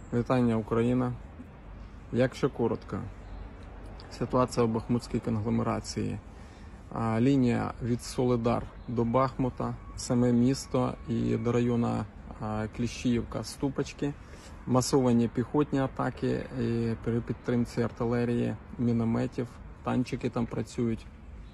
Вітання, Україна. Якщо коротко, ситуація в Бахмутській конгломерації. Лінія від Солидар до Бахмута, саме місто і до району Кліщіївка, Ступочки. Масовані піхотні атаки і при підтримці артилерії, мінометів, танчики там працюють.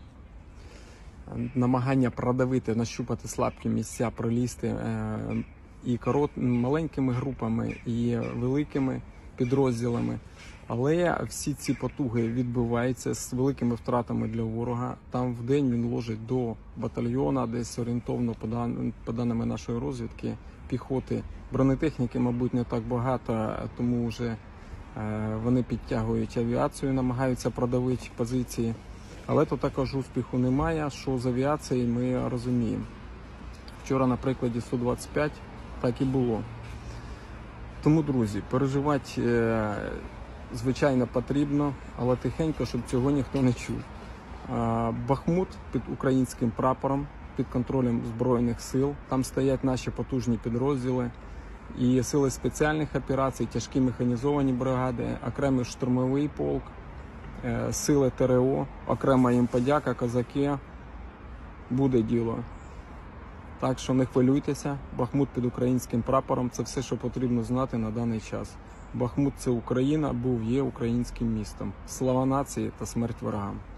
Намагання продавити, нащупати слабкі місця, пролізти і маленькими групами, і великими підрозділами. Але всі ці потуги відбуваються з великими втратами для ворога. Там в день він ложить до батальйона, десь орієнтовно, по даними нашої розвідки, піхоти. Бронетехніки, мабуть, не так багато, тому вже вони підтягують авіацію, намагаються продавити позиції. Але то також успіху немає, що з авіацією ми розуміємо. Вчора на прикладі Су-25 так і було. Тому, друзі, переживати, звичайно, потрібно, але тихенько, щоб цього ніхто не чув. Бахмут під українським прапором, під контролем Збройних сил. Там стоять наші потужні підрозділи і сили спеціальних операцій, тяжкі механізовані бригади, окремий штурмовий полк, сили ТРО, окрема їм подяка, козаки. Буде діло. Так що не хвилюйтеся, Бахмут під українським прапором – це все, що потрібно знати на даний час. Бахмут – це Україна, був, є українським містом. Слава нації та смерть ворогам!